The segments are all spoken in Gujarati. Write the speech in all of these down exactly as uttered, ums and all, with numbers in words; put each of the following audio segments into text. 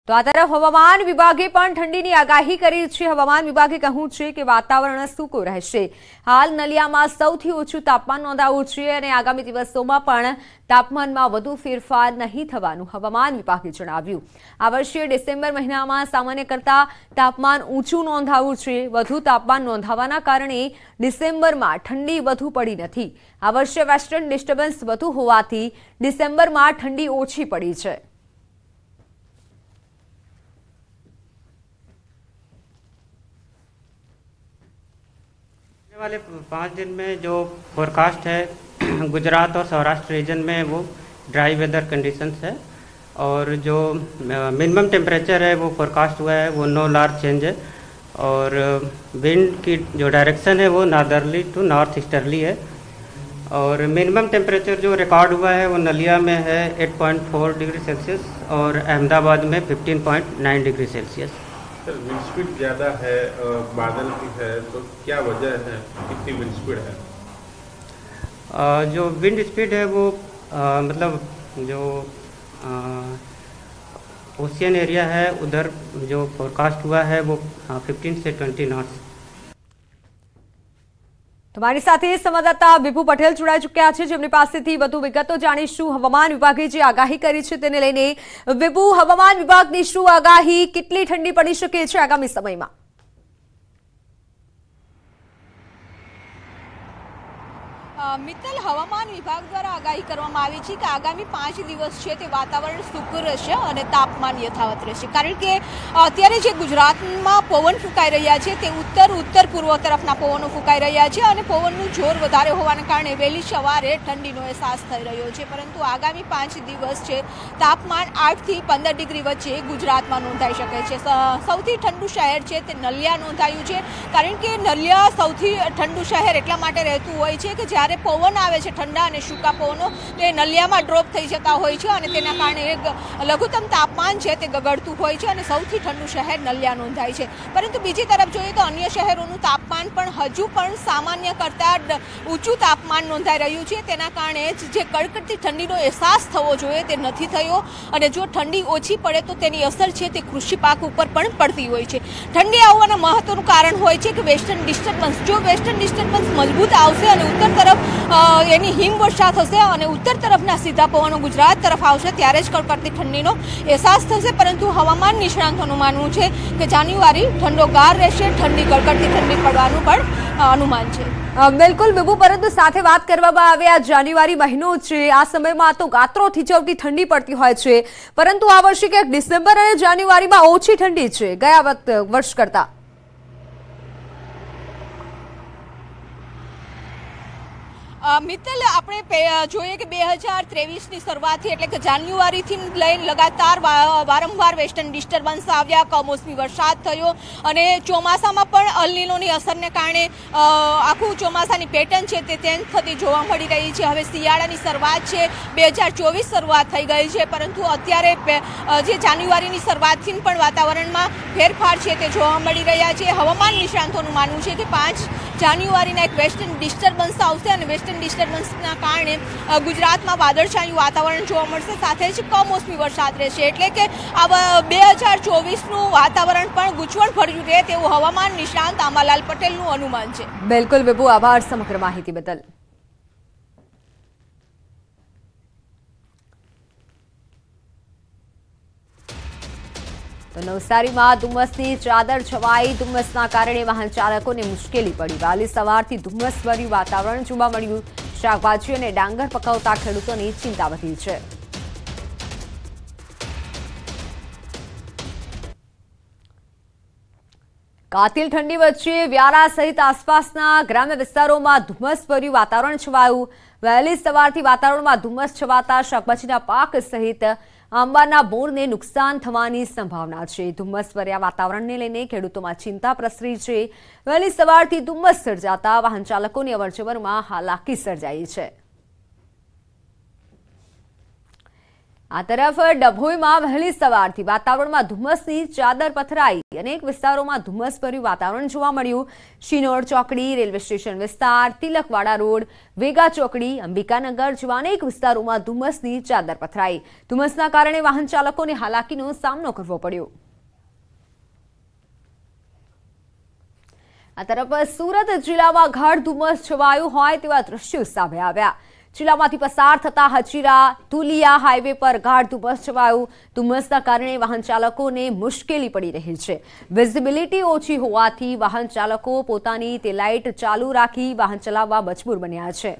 તો આ તરફ હવામાન વિભાગે પણ ઠંડીની આગાહી કરી છે। હવામાન વિભાગે કહ્યું છે કે વાતાવરણ સૂકું રહેશે। હાલ નલિયામાં સૌથી ઓછું તાપમાન નોંધાયું છે અને આગામી દિવસોમાં પણ તાપમાનમાં વધુ ફેરફાર નહીં થવાનું હવામાન વિભાગે જણાવ્યું। આ વર્ષે ડિસેમ્બર મહિનામાં સામાન્ય કરતાં તાપમાન ઊંચું નોંધાયું છે। વધુ તાપમાન નોંધાવાના કારણે ડિસેમ્બરમાં ઠંડી વધુ પડી નથી। આ વર્ષે વેસ્ટર્ન ડિસ્ટર્બન્સ વધુ હોવાથી ડિસેમ્બરમાં ઠંડી ઓછી પડી છે। वाले पाँच दिन में जो फोरकास्ट है गुजरात और सौराष्ट्र रीजन में वो ड्राई वेदर कंडीशंस है और जो मिनिमम टेम्परेचर है वो फोरकास्ट हुआ है वो नो लार्ज चेंज है और विंड की जो डायरेक्शन है वो नॉर्दर्ली टू नॉर्थ ईस्टर्ली है और मिनिमम टेम्परेचर जो रिकॉर्ड हुआ है वो नलिया में है आठ पॉइंट चार डिग्री सेल्सियस और अहमदाबाद में पंद्रह पॉइंट नौ degree Celsius. Sir wind speed ज़्यादा है, बादल की है, तो क्या वजह है, कितनी विंड स्पीड है? आ, जो विंड स्पीड है वो आ, मतलब जो ओशियन एरिया है उधर जो फोरकास्ट हुआ है वो पंद्रह से बीस नॉट्स। તમારી સાથે સંવાદદાતા વિભુ પટેલ જોડાઈ ચૂક્યા છે જેમની પાસેથી વધુ વિગતો જાણીશું। હવામાન વિભાગે જે આગાહી કરી છે તેને લઈને વિભુ, હવામાન વિભાગની શું આગાહી, કેટલી ઠંડી પડી શકે છે આગામી સમયમાં? મિત્તલ, હવામાન વિભાગ દ્વારા આગાહી કરવામાં આવી છે કે આગામી પાંચ દિવસ છે તે વાતાવરણ સૂકું રહેશે અને તાપમાન યથાવત રહેશે, કારણ કે અત્યારે જે ગુજરાતમાં પવન ફૂંકાઈ રહ્યા છે તે ઉત્તર ઉત્તર પૂર્વ તરફના પવનો ફૂંકાઈ રહ્યા છે અને પવનનું જોર વધારે હોવાના કારણે વહેલી સવારે ઠંડીનો અહેસાસ થઈ રહ્યો છે। પરંતુ આગામી પાંચ દિવસ છે તાપમાન આઠથી પંદર ડિગ્રી વચ્ચે ગુજરાતમાં નોંધાઈ શકે છે। સૌથી ઠંડુ શહેર છે તે નલિયા નોંધાયું છે, કારણ કે નલિયા સૌથી ઠંડુ શહેર એટલા માટે રહેતું હોય છે કે જ્યારે પવન આવે છે ઠંડા અને સૂકા પવનો તે નલિયામાં ડ્રોપ થઈ જતા હોય છે અને તેના કારણે લઘુત્તમ તાપમાન છે તે ગગડતું હોય છે અને સૌથી ઠંડુ શહેર નલિયા નોંધાય છે। પરંતુ બીજી તરફ જોઈએ તો અન્ય શહેરોનું તાપમાન પણ હજુ પણ સામાન્ય કરતાં ઊંચું તાપમાન નોંધાઈ રહ્યું છે। તેના કારણે જે કડકડતી ઠંડીનો અહેસાસ થવો જોઈએ તે નથી થયો અને જો ઠંડી ઓછી પડે તો તેની અસર છે તે કૃષિ પાક ઉપર પણ પડતી હોય છે। ઠંડી આવવાના મહત્વનું કારણ હોય છે કે વેસ્ટર્ન ડિસ્ટર્બન્સ જો વેસ્ટર્ન ડિસ્ટર્બન્સ મજબૂત આવશે અને ઉત્તર તરફ એની હિમવર્ષા થશે અને ઉત્તર તરફના સીધા પવનો ગુજરાત તરફ આવશે ત્યારે જ કડકડતી ઠંડીનો અહેસાસ થશે। પરંતુ હવામાન નિષ્ણાંતોનું માનવું છે કે જાન્યુઆરી ઠંડોગાર રહેશે, ઠંડી કડકડતી ઠંડી પડવાનું પણ અનુમાન છે। બિલકુલ વિભુ, પરંતુ સાથે વાત કરવામાં આવે આ જાન્યુઆરી મહિનો છે, આ સમયમાં તો ગાત્રો થીજવતી ઠંડી પડતી હોય છે, પરંતુ આ વર્ષે ક્યાંક ડિસેમ્બર અને જાન્યુઆરીમાં ઓછી ઠંડી છે ગયા વર્ષ કરતા। મિત્તલ, આપણે જોઈએ કે બે હજાર ત્રેવીસની શરૂઆતથી એટલે કે જાન્યુઆરીથી લઈને લગાતાર વારંવાર વેસ્ટર્ન ડિસ્ટર્બન્સ આવ્યા, કમોસમી વરસાદ થયો અને ચોમાસામાં પણ અલ નીનોની અસરને કારણે આખું ચોમાસાની પેટર્ન છે તે ચેન્જ થતી જોવા મળી રહી છે। હવે શિયાળાની શરૂઆત છે, બે હજાર ચોવીસ શરૂઆત થઈ ગઈ છે, પરંતુ અત્યારે જે જાન્યુઆરીની શરૂઆતથી પણ વાતાવરણમાં ફેરફાર છે તે જોવા મળી રહ્યા છે। હવામાન નિષ્ણાંતોનું માનવું છે કે પાંચ જાન્યુઆરીના એક વેસ્ટર્ન ડિસ્ટર્બન્સ આવશે અને વેસ્ટર્ન ડિસ્ટર્બન્સના કારણે ગુજરાતમાં વાદળછાયું વાતાવરણ જોવા મળશે, સાથે જ કમોસમી વરસાદ રહેશે, એટલે કે આ બે હજાર ચોવીસનું વાતાવરણ પણ ગૂંચવણ ભર્યું રહે તેવું હવામાન નિષ્ણાંત આંબાલાલ પટેલનું અનુમાન છે। બિલકુલ વિભુ, આભાર સમગ્ર માહિતી બદલ। તો નવસારીમાં ધુમ્મસની ચાદર છવાઈ, ધુમ્મસના કારણે વાહન ચાલકોને મુશ્કેલી પડી। વહેલી સવારથી ધુમ્મસભર્યું વાતાવરણ જોવા મળ્યું। શાકભાજી અને ડાંગર પકવતા ખેડૂતોની ચિંતા વધી છે। કાતિલ ઠંડી વચ્ચે વ્યારા સહિત આસપાસના ગ્રામ્ય વિસ્તારોમાં ધુમ્મસભર્યું વાતાવરણ છવાયું। વહેલી સવારથી વાતાવરણમાં ધુમ્મસ છવાતા શાકભાજીના પાક સહિત આંબાના બોરને નુકસાન થવાની સંભાવના છે। ધુમ્મસભર્યા વાતાવરણને લઈને ખેડૂતોમાં ચિંતા પ્રસરી છે। વહેલી સવારથી ધુમ્મસ સર્જાતા વાહન ચાલકોની અવરજવરમાં હાલાકી સર્જાઈ છે। આ તરફ ડભોઈમાં વહેલી સવારથી વાતાવરણમાં ધુમ્મસની ચાદર પથરાઈ અનેક વિસ્તારોમાં ધુમ્મસભર્યું વાતાવરણ જોવા મળ્યું। શિનોર ચોકડી, રેલવે સ્ટેશન વિસ્તાર, તિલકવાડા રોડ, વેગા ચોકડી, અંબિકાનગર જેવા અનેક વિસ્તારોમાં ધુમ્મસની ચાદર પથરાઈ। ધુમ્મસના કારણે વાહન ચાલકોને હાલાકીનો સામનો કરવો પડ્યો। આ તરફ સુરત જિલ્લામાં ગાઢ ધુમ્મસ છવાયું હોય તેવા દ્રશ્યો સામે આવ્યા। જિલ્લામાંથી પસાર થતા હજીરા તુલિયા હાઈવે પર ગાઢ ધુમ્મસ છવાયું। ધુમ્મસના કારણે વાહન ચાલકોને મુશ્કેલી પડી રહી છે। વિઝિબિલિટી ઓછી હોવાથી વાહન ચાલકો પોતાની તે લાઇટ ચાલુ રાખી વાહન ચલાવવા મજબૂર બન્યા છે।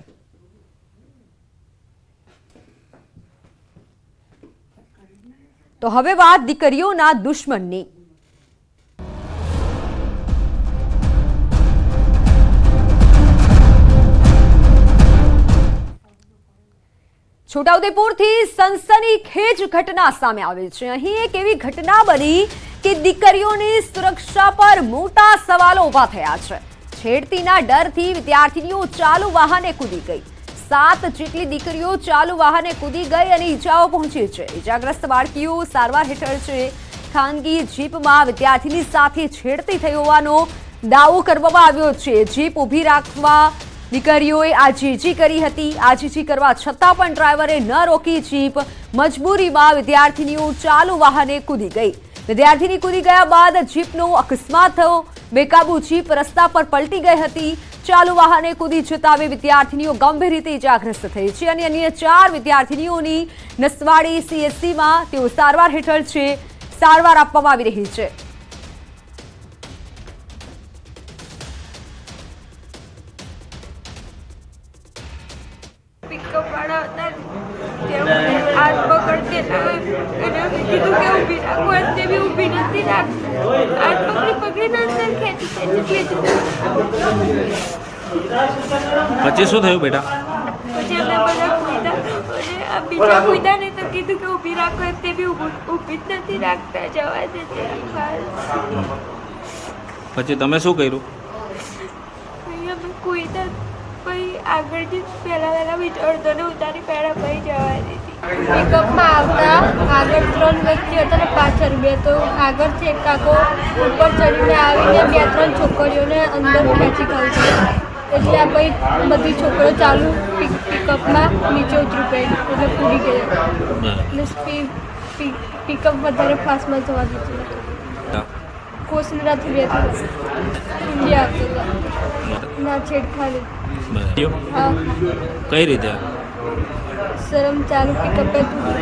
તો હવે વાત દીકરીઓના દુશ્મનની। છોટાઉદેપુરથી સનસનીખેજ ઘટના સામે આવી છે। અહીં એક એવી ઘટના બની કે દીકરીઓની સુરક્ષા પર મોટા સવાલો ઊભા થયા છે। છેડતીના ડરથી વિદ્યાર્થીનીઓ ચાલુ વાહને કૂદી ગઈ। સાત જેટલી દીકરીઓ ચાલુ વાહને કૂદી ગઈ અને ઈજાઓ પહોંચી છે। ઈજાગ્રસ્ત બાળકીઓ સારવાર હેઠળ છે। ખાનગી જીપમાં વિદ્યાર્થીની સાથે છેડતી થઈ હોવાનો દાવો કરવામાં આવ્યો છે। જીપ ઊભી રાખવા દીકરીઓએ આજીજી કરી હતી। આજીજી કરવા છતાં પણ ડ્રાઈવરે ન રોકી જીપ। મજબૂરીમાં વિદ્યાર્થીનીઓ ચાલુ વાહને કૂદી ગઈ। વિદ્યાર્થીની કૂદી ગયા બાદ જીપનો અકસ્માત થયો। બેકાબુ જીપ રસ્તા પર પલટી ગઈ હતી। ચાલુ વાહને કૂદી જતા બે વિદ્યાર્થીનીઓ ગંભીર રીતે ઇજાગ્રસ્ત થઈ છે અને અન્ય ચાર વિદ્યાર્થીનીઓની નસવાડી સીએચસીમાં તેઓ સારવાર હેઠળ છે। સારવાર આપવામાં આવી રહી છે। पिकअप वाला होता है हाथ पकड़ के कीधु के ऊभी राखो ते भी ऊभी नहीं राख हाथ पकड़ी पकड़ी अंदर खेची खेची પછી શું થયું બેટા? પછી અમે બધા કૂદા અને આ બીજા કૂદા ને તો કીધું કે ઊભી રાખો તે બી ઊભી જ નથી રાખતા જવા દે પછી તમે શું કર્યું? અમે કૂદા પછી આગળથી પહેલાં પહેલાં વિચારતોને ઉતારી પહેલાં પછી જવા દીધી। પિકઅપમાં આવતા આગળ ત્રણ વ્યક્તિ હતા ને પાછળ બે, તો આગળથી એક કાકો ઉપર ચડીને આવીને બે ત્રણ છોકરીઓને અંદર ખેંચી કાઢી। એટલે આ પછી બધી છોકરીઓ ચાલુ પિકઅપમાં નીચે ઉતરી પડી એટલે પૂરી ગઈ એટલે સ્પીડ પિકઅપ વધારે ફાસ્ટમાં જવા દીધું। કોસનરાથી બે ઇન્ડિયા આવતો હતા ના છેડખાની। હા કઈ રીતે? શરમ ચાલુ પિકઅપ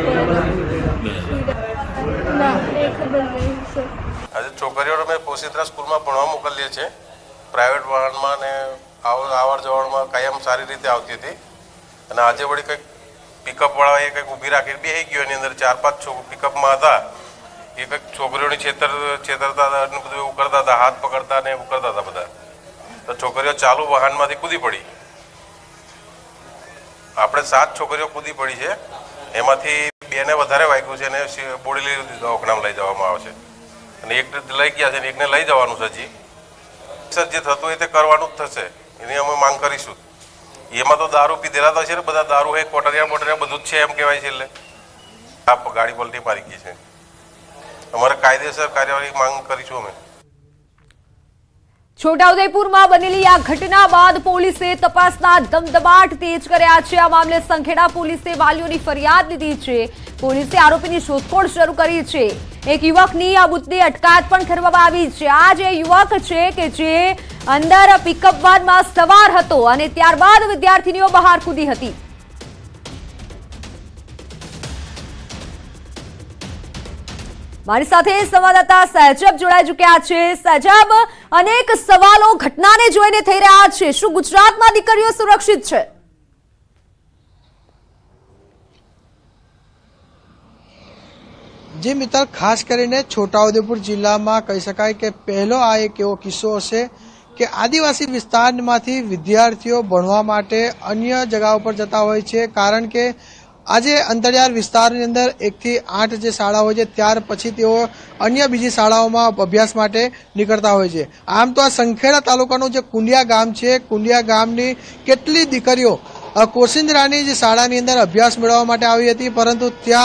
ના એ ખબર નહીં સર। આજે છોકરીઓને અમે પોસીત્રા સ્કૂલમાં ભણવા મોકલીએ છીએ। પ્રાઇવેટ વાહનમાં ને આવર જવરમાં કાયમ સારી રીતે આવતી હતી અને આજે વળી કંઈક પિકઅપવાળાએ કંઈક ઊભી રાખીને બેસી ગયો। એની અંદર ચાર પાંચ છોકરા પિકઅપમાં હતા। એ કંઈક છોકરીઓની છેતર છેતરતા હતા અને બધું એવું કરતા હતા, હાથ પકડતા ને એવું કરતા હતા બધા। તો છોકરીઓ ચાલુ વાહનમાંથી કૂદી પડી। આપણે સાત છોકરીઓ કૂદી પડી છે, એમાંથી બેને વધારે વાગ્યું છે અને બોડેલી દવાખાનામાં લઈ જવામાં આવે છે અને એક લઈ ગયા છે ને એકને લઈ જવાનું છે। હજી સર જે થતું હોય તે કરવાનું જ થશે, એની અમે માંગ કરીશું। એમાં તો દારૂ પીધેલા તો છે ને બધા, દારૂ હોય કોટરિયા બોટરિયા બધું જ છે એમ કહેવાય છે। એટલે આ ગાડી પલટી મારી ગઈ છે, અમારે કાયદેસર કાર્યવાહી માંગ કરીશું અમે। છોટાઉદેપુરમાં બનેલી આ ઘટના બાદ પોલીસે તપાસના ધમધમાટ તેજ કર્યા છે। આ મામલે સંખેડા પોલીસે વાલીઓની ફરિયાદ લીધી છે। પોલીસે આરોપીની શોધખોળ શરૂ કરી છે। એક યુવકની આ મુદ્દે અટકાયત પણ કરવામાં આવી છે। આ જે યુવક છે કે જે અંદર પિકઅપ વાનમાં સવાર હતો અને ત્યારબાદ વિદ્યાર્થીનીઓ બહાર કૂદી હતી। મારી સાથે સંવાદદાતા સહજબ જોડાઈ ચૂક્યા છે। સહજબ, અનેક સવાલો ઘટનાને જોઈને થઈ રહ્યા છે। શું ગુજરાતમાં દીકરીઓ સુરક્ષિત છે? જી મિત્ર, ખાસ કરીને છોટાઉદેપુર જિલ્લામાં કહી શકાય કે પહેલો આ એક એવો કિસ્સો હશે કે આદિવાસી વિસ્તારમાંથી વિદ્યાર્થીઓ ભણવા માટે અન્ય જગા ઉપર જતા હોય છે, કારણ કે આજે અંતરિયાળ વિસ્તારની અંદર એકથી આઠ જે શાળા હોય છે ત્યાર પછી તેઓ અન્ય બીજી શાળાઓમાં અભ્યાસ માટે નીકળતા હોય છે। આમ તો આ સંખેડા તાલુકાનું જે કુંડિયા ગામ છે, કુંડિયા ગામની કેટલી દીકરીઓ કોસિંદરાની જે શાળાની અંદર અભ્યાસ મેળવવા માટે આવી હતી, પરંતુ ત્યાં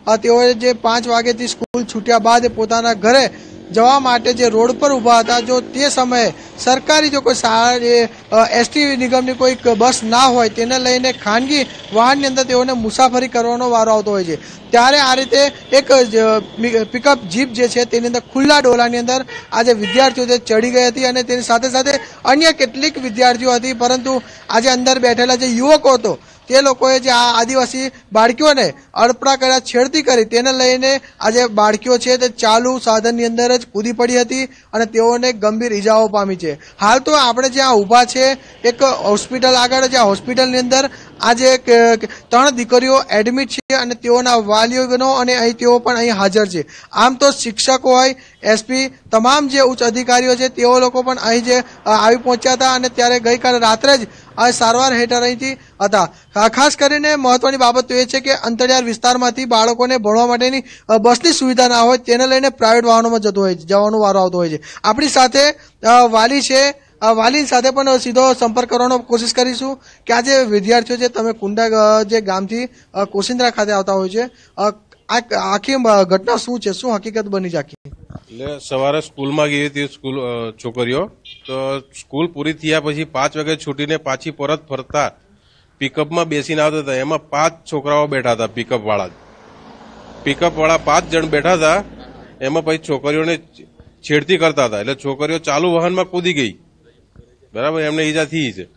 તેઓએ જે પાંચ વાગ્યાથી સ્કૂલ છૂટ્યા બાદ પોતાના ઘરે જવા માટે જે રોડ પર ઊભા હતા, જો તે સમયે સરકારી જો કોઈ શાળા એસટી નિગમની કોઈ બસ ના હોય તેને લઈને ખાનગી વાહનની અંદર તેઓને મુસાફરી કરવાનો વારો આવતો હોય છે, ત્યારે આ રીતે એક પિકઅપ જીપ જે છે તેની અંદર ખુલ્લા ડોલાની અંદર આજે વિદ્યાર્થીઓ જે ચડી ગઈ હતી અને તેની સાથે સાથે અન્ય કેટલીક વિદ્યાર્થીઓ હતી, પરંતુ આજે અંદર બેઠેલા જે યુવકો હતો તે લોકોએ જે આ આદિવાસી બાળકીઓને અડપડા કર્યા, છેડતી કરી, તેને લઈને આજે બાળકીઓ છે તે ચાલુ સાધનની અંદર જ કૂદી પડી હતી અને તેઓને ગંભીર ઈજાઓ પામી છે। હાલ તો આપણે જ્યાં ઊભા છે એક હોસ્પિટલ આગળ, જ્યાં હોસ્પિટલની અંદર આજે ત્રણ દીકરીઓ એડમિટ છે અને તેઓના વાલીઓનો અને અહીં તેઓ પણ અહીં હાજર છે। આમ તો શિક્ષકો હોય, એસપી, તમામ જે ઉચ્ચ અધિકારીઓ છે તેઓ લોકો પણ અહીં જે આવી પહોંચ્યા હતા અને ત્યારે ગઈકાલે રાત્રે જ આ સારવાર હેઠળ અહીંથી હતા। ખાસ કરીને મહત્વની બાબત તો એ છે કે અંતરિયાળ વિસ્તારમાંથી બાળકોને ભણવા માટેની બસની સુવિધા ના હોય તેને લઈને પ્રાઇવેટ વાહનોમાં જતો હોય જવાનો વારો આવતો હોય છે। આપણી સાથે વાલી છે, વાલી સાથે પણ સીધો સંપર્ક કરવાનો કોશિશ કરીશું કે આજે વિદ્યાર્થીઓ છે, તમે કુંડા જે ગામથી કોશિંદ્રા ખાતે આવતા હોય છે, આ આખી ઘટના શું છે, શું હકીકત બની છે આખી? એટલે સવારે સ્કૂલમાં ગઈ હતી સ્કૂલ છોકરીઓ, તો સ્કૂલ પૂરી થયા પછી પાંચ વાગે છૂટીને પાછી પરત ફરતા પિકઅપમાં બેસીને આવતા હતા, એમાં પાંચ છોકરાઓ બેઠા હતા, પિકઅપ વાળા પિકઅપ વાળા પાંચ જણ બેઠા હતા, એમાં પછી છોકરીઓને છેડતી કરતા હતા, એટલે છોકરીઓ ચાલુ વાહનમાં કૂદી ગઈ, બરાબર, એમને ઈજા થઈ છે।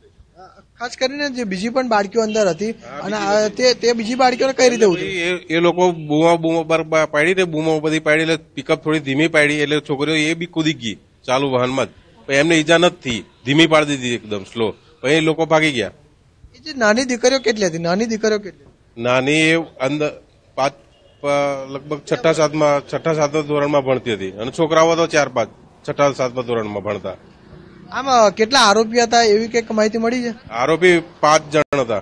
ખાસ કરીને જે બીજી પણ બાળકીઓ અંદર હતી અને તે તે બીજી બાળકીઓને કઈ રીતે ઉતરી? એ લોકો બૂમો બૂમો પાડી ને બૂમો બધી પાડી, એટલે પિકઅપ થોડી ધીમી પાડી, એટલે છોકરીઓ એ બી કૂદી ગઈ ચાલુ વાહનમાં જ, એમને ઈજા નથી થઈ, ધીમી પાડી દીધી એકદમ સ્લો, પછી લોકો ભાગી ગયા। એ જે નાની દીકરીઓ કેટલી હતી? નાની દીકરીઓ કેટલી? નાની એ અંદર પાંચ લગભગ છઠ્ઠા સાતમાં છઠ્ઠા સાતમા ધોરણમાં ભણતી હતી અને છોકરાઓ તો ચાર પાંચ છઠ્ઠા સાતમા ધોરણમાં ભણતા। આમ કેટલા આરોપી હતા એવી કઈક માહિતી મળી છે? આરોપી પાંચ જણ હતા,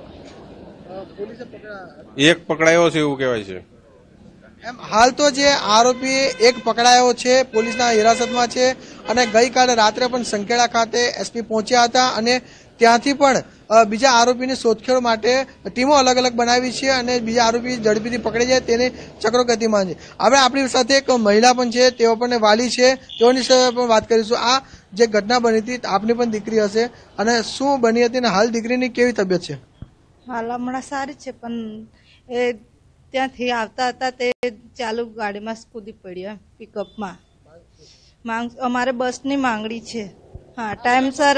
એક પકડાયો છે એવું કહેવાય છે। એમ હાલ તો જે આરોપી એક પકડાયો છે, પોલીસના હિરાસતમાં છે અને ગઈકાલે રાત્રે પણ સંખેડા ખાતે એસપી પહોંચ્યા હતા અને ત્યાંથી પણ બીજા આરોપીની શોધખોળ માટે ટીમો અલગ અલગ બનાવી છે અને બીજા આરોપી ઝડપીથી પકડી જાય તેની ચક્રો ગતિમાન છે। હવે આપણી સાથે એક મહિલા પણ છે, તેઓ પણ વાલી છે, તેઓની સાથે પણ વાત કરીશું। આ જે ઘટના બની હતી, આપની પણ દીકરી હશે અને શું બની હતી અને હાલ દીકરીની કેવી તબિયત છે? હાલ હમણાં સારી છે, પણ એ ત્યાંથી આવતા હતા તે ચાલુ ગાડીમાં કૂદી પડ્યા પિકઅપમાં। માંગ અમારે બસની માંગણી છે, હા ટાઈમસર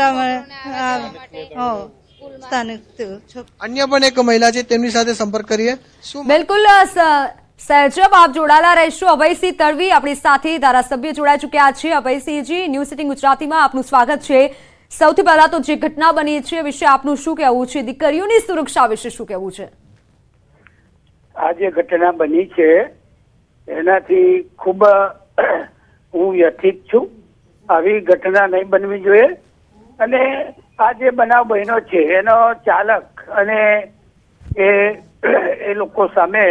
અન્ય પણ એક મહિલા છે, તેમની સાથે સંપર્ક કરીએ। શું બિલકુલ સહેજબ આપ જોડાયેલા રહેશો। અભયસિંહ તડવી આપણી સાથે ધારાસભ્ય જોડાઈ ચૂક્યા છે। અભયસિંહજી, ન્યૂઝ સિટીન ગુજરાતીમાં આપનું સ્વાગત છે। સૌથી પહેલા તો જે ઘટના બની છે વિશે આપનું શું કહેવું છે? દીકરીઓની સુરક્ષા વિશે શું કહેવું છે? આ જે ઘટના બની છે એનાથી ખૂબ હું વ્યથિત છું। આવી ઘટના નહીં બનવી જોઈએ અને આ જે બનાવ બન્યો છે એનો ચાલક અને એ એ લોકો સામે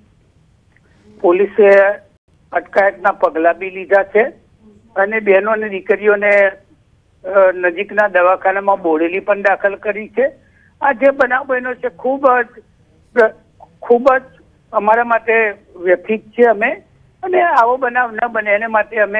પોલીસે અટકાયતના પગલા બી લીધા છે અને બહેનો અને દીકરીઓને નજીકના દવાખાનામાં બોડેલી પણ દાખલ કરી છે। આ જે બનાવ બન્યો છે ખૂબ જ ખૂબ જ અમારા માટે વ્યથિત છે અમે, અને આવો બનાવ ન બને એને માટે અમે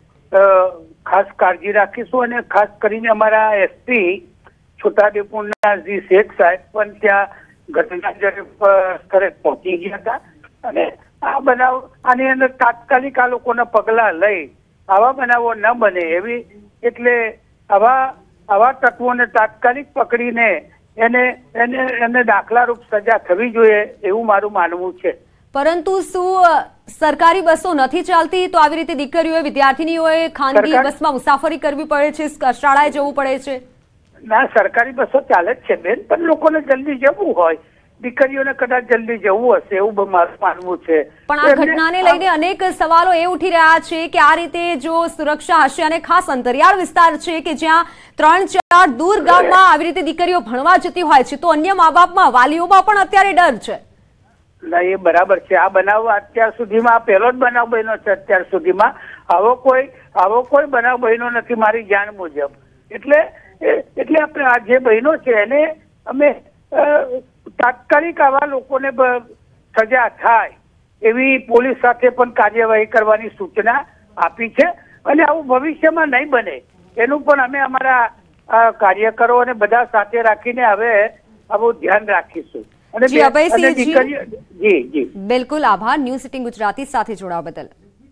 ખાસ કાળજી રાખીશું અને ખાસ કરીને અમારા એસપી છોટાઉદેપુરના જી શેખ સાહેબ પણ ત્યાં ઘટના સ્થળે પહોંચી ગયા હતા અને આ બનાવ આની અંદર તાત્કાલિક આ લોકોના પગલા લઈ આવા બનાવો ન બને એવી, એટલે આવા આવા તત્વોને તાત્કાલિક પકડીને એને એને એને દાખલારૂપ સજા થવી જોઈએ એવું મારું માનવું છે। પરંતુ શું સરકારી બસો નથી ચાલતી તો આવી રીતે દીકરીઓએ, વિદ્યાર્થીનીઓએ ખાનગી બસમાં મુસાફરી કરવી પડે છે, શાળાએ જવું પડે છે? ના, સરકારી બસો ચાલે જ છે બેન, પણ લોકોને જલ્દી જવું હોય, દીકરીઓને કદાચ જલ્દી જવું હશે એવું મારું માનવું છે। પણ આ ઘટનાને લઈને અનેક સવાલો એ ઉઠી રહ્યા છે કે આ રીતે જો સુરક્ષા હશે અને ખાસ અંતરિયાળ વિસ્તાર છે કે જ્યાં ત્રણ ચાર દૂર ગામમાં આવી રીતે દીકરીઓ ભણવા જતી હોય છે, તો અન્ય મા બાપમાં, વાલીઓમાં પણ અત્યારે ડર છે। ના, એ બરાબર છે। આ બનાવ અત્યાર સુધીમાં આ પહેલો જ બનાવ બન્યો છે, અત્યાર સુધીમાં આવો કોઈ આવો કોઈ બનાવ બન્યો નથી મારી જાણ મુજબ। એટલે એટલે આપણે આ જે બન્યો છે એને અમે તાત્કાલિક આવા લોકોને સજા થાય એવી પોલીસ સાથે પણ કાર્યવાહી કરવાની સૂચના આપી છે અને આવું ભવિષ્યમાં નહીં બને એનું પણ અમે અમારા કાર્યકરો અને બધા સાથે રાખીને હવે આવું ધ્યાન રાખીશું. અને દીકરીઓ જી જી બિલકુલ આભાર ન્યૂઝ એટીન ગુજરાતી સાથે જોડાવા બદલ.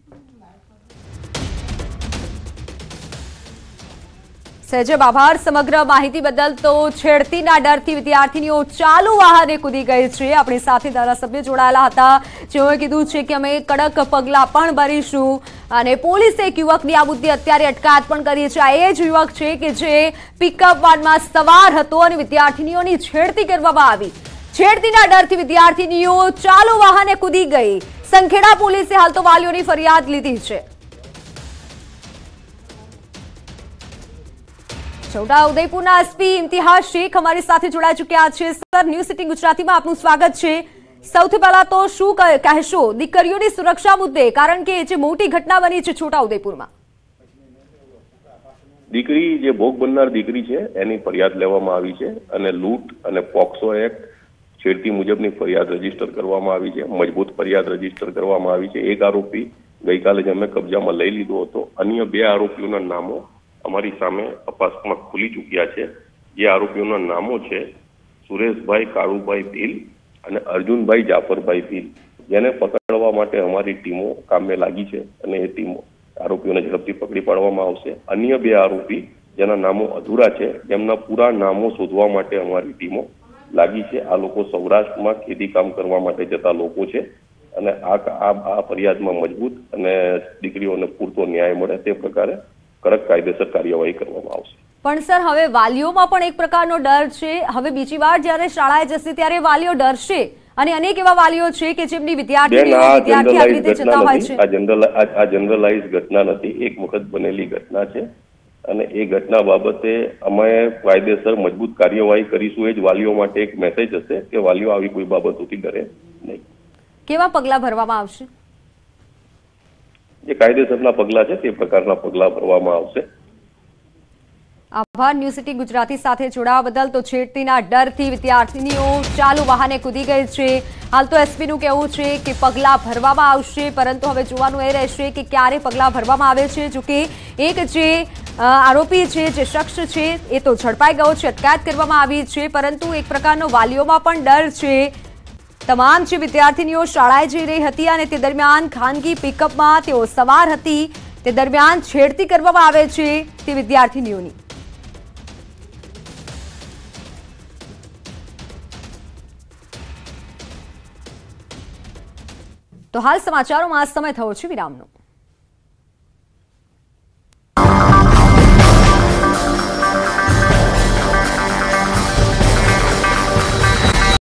સહેજબ આભાર સમગ્ર માહિતી બદલ. તો છેડતીના ડરથી વિદ્યાર્થીનીઓ ચાલુ વાહને કૂદી ગઈ છે. આપણી સાથે ધારાસભ્ય જોડાયેલા હતા, જેઓએ કીધું છે કે અમે કડક પગલાં પણ ભરીશું અને પોલીસે એક યુવકની આ મુદ્દે અત્યારે અટકાયત પણ કરી છે. આ એ જ યુવક છે કે જે પિકઅપ વાનમાં સવાર હતો અને વિદ્યાર્થીનીઓની છેડતી કરવામાં આવી. છેડતીના ડરથી વિદ્યાર્થીનીઓ ચાલુ વાહને કૂદી ગઈ. સંખેડા પોલીસે હાલ તો વાલીઓની ફરિયાદ લીધી છે. છોટાઉદેપુરના એસપી ઇમ્તિયાઝ શેખ અમારી સાથે જોડાઈ ચૂક્યા છે. સર, ન્યૂઝ એટીન ગુજરાતીમાં આપનું સ્વાગત છે. સૌથી પહેલા તો શું કહેશો દીકરીઓની સુરક્ષા મુદ્દે, કારણ કે જે મોટી ઘટના બની છે છોટાઉદેપુરમાં? દીકરી જે ભોગ બનનાર દીકરી છે એની ફરિયાદ લેવામાં આવી છે અને લૂંટ અને પોક્સો એક્ટ છેડતી મુજબની ફરિયાદ રજીસ્ટર કરવામાં આવી છે. મજબૂત ફરિયાદ રજીસ્ટર કરવામાં આવી છે. એક આરોપી ગઈકાલે જ અમે કબજામાં લઈ લીધો હતો. અન્ય બે આરોપીઓના નામો અમારી સામે તપાસમાં ખુલી ચૂક્યા છે. જે આરોપીઓના નામો છે સુરેશભાઈ કાળુભાઈ ભીલ અને અર્જુનભાઈ જાફરભાઈ ભીલ, જેને પકડવા માટે અમારી ટીમો કામે લાગી છે અને એ ટીમો આરોપીઓને ઝડપથી પકડી પાડવામાં આવશે. અન્ય બે આરોપી જેના નામો અધૂરા છે તેમના પૂરા નામો શોધવા માટે અમારી ટીમો લાગી છે. આ લોકો સૌરાષ્ટ્રમાં ખેતી કામ કરવા માટે જતા લોકો છે અને આ આ ફરિયાદમાં મજબૂત અને દીકરીઓને પૂરતો ન્યાય મળે તે પ્રકારે કડક કાયદેસર કાર્યવાહી કરવામાં આવશે. પણ સર, હવે વાલીઓમાં પણ એક પ્રકારનો ડર છે. હવે બીજી વાર જ્યારે શાળાએ જશે ત્યારે વાલીઓ ડરશે અને અનેક એવા વાલીઓ છે કે જેમની વિદ્યાર્થીઓ વિદ્યાર્થી આવી રીતે જતા હોય છે. આ જનરલ આ જનરલાઇઝ ઘટના નથી, એક વખત બનેલી ઘટના છે અને એ ઘટના બાબતે અમે કાયદેસર મજબૂત કાર્યવાહી કરીશું. એ જ વાલીઓ માટે એક મેસેજ હશે કે વાલીઓ આવી કોઈ બાબતોથી ડરે નહીં. કેવા પગલાં ભરવામાં આવશે? જે કાયદેસરના પગલાં છે તે પ્રકારના પગલાં ભરવામાં આવશે. આભાર ન્યૂઝ એટીન ગુજરાતી સાથે જોડાવા બદલ. તો છેડતીના ડરથી વિદ્યાર્થીનીઓ ચાલુ વાહને કૂદી ગઈ છે. હાલ તો એસપીનું કહેવું છે કે પગલાં ભરવામાં આવશે, પરંતુ હવે જોવાનું એ રહેશે કે ક્યારે પગલાં ભરવામાં આવે છે. જોકે એક જે આરોપી છે, જે શખ્સ છે, એ તો ઝડપાઈ ગયો છે, અટકાયત કરવામાં આવી છે, પરંતુ એક પ્રકારનો વાલીઓમાં પણ ડર છે. તમામ જે વિદ્યાર્થીનીઓ શાળાએ જઈ રહી હતી અને તે દરમિયાન ખાનગી પિકઅપમાં તેઓ સવાર હતી, તે દરમિયાન છેડતી કરવામાં આવે છે તે વિદ્યાર્થીનીઓની. તો હાલ સમાચારોમાં સમય થયો છે વિરામનો.